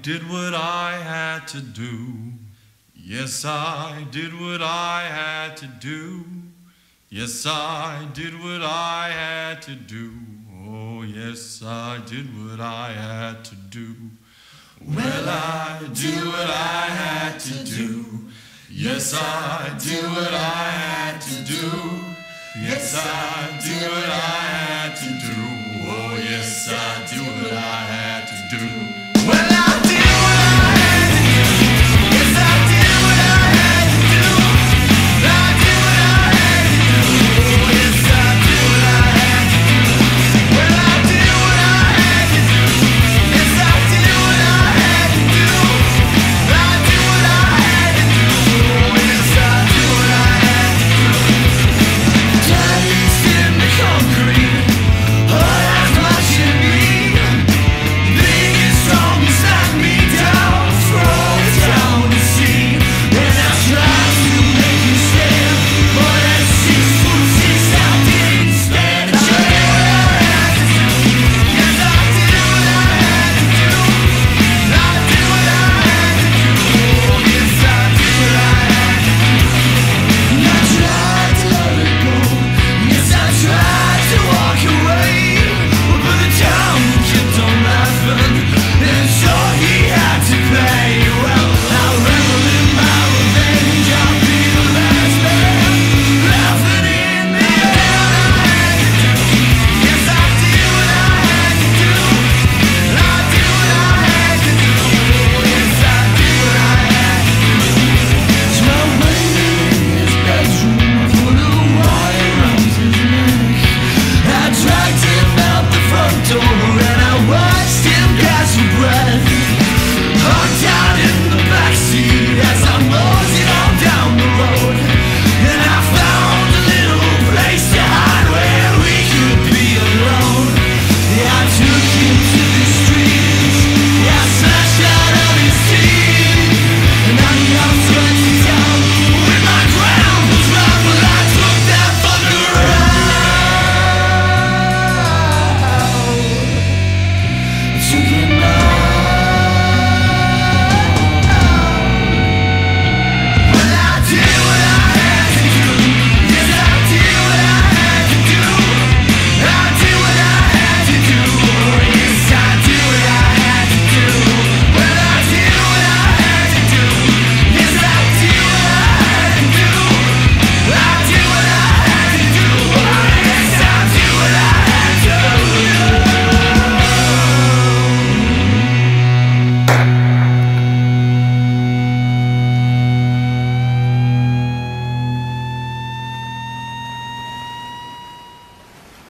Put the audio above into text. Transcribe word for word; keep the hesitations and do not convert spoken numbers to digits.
did what I had to do. Yes, I did what I had to do. Yes, I did what I had to do. Oh, yes, I did what I had to do. Well, I did what I had to do. Yes, I did what I had to do. Yes, I did what I had to do. Oh, yes, I did what I had to do.